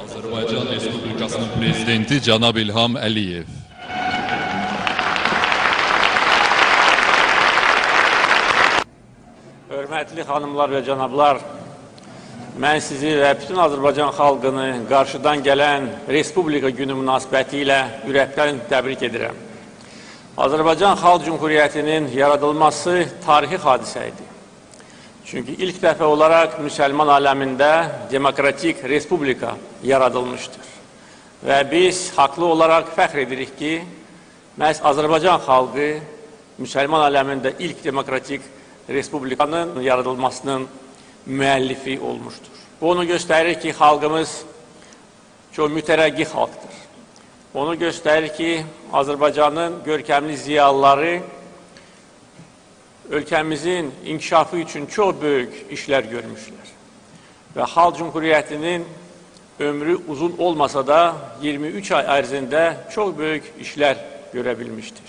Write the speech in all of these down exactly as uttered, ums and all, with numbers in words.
Azərbaycan Respublikasının Prezidenti Cənab İlham Əliyev. Hörmətli xanımlar və cənablar, mən sizi və bütün Azərbaycan xalqını qarşıdan gələn Respublika günü münasibəti ilə ürəkdən təbrik edirəm. Azərbaycan Xalq Cümhuriyyətinin yaradılması tarixi hadisə idi. Çünki ilk dəfə olaraq müsəlman aləmində demokratik respublika yaradılmışdır. Və biz haqlı olaraq fəxr edirik ki, məhz Azərbaycan xalqı müsəlman aləmində ilk demokratik respublikanın yaradılmasının müəllifi olmuşdur. Bu onu göstərir ki, xalqımız çox mütərəqqi xalqdır. Onu göstərir ki, Azərbaycanın görkəmli ziyalıları ölkəmizin inkişafı üçün çox böyük işlər görmüşlər. Və Xalq Cümhuriyyətinin ömrü uzun olmasa da iyirmi üç ay ərzində çox böyük işlər görə bilmişdir.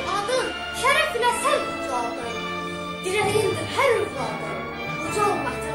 Dirəyindir hər övladın, uca olmaqdır.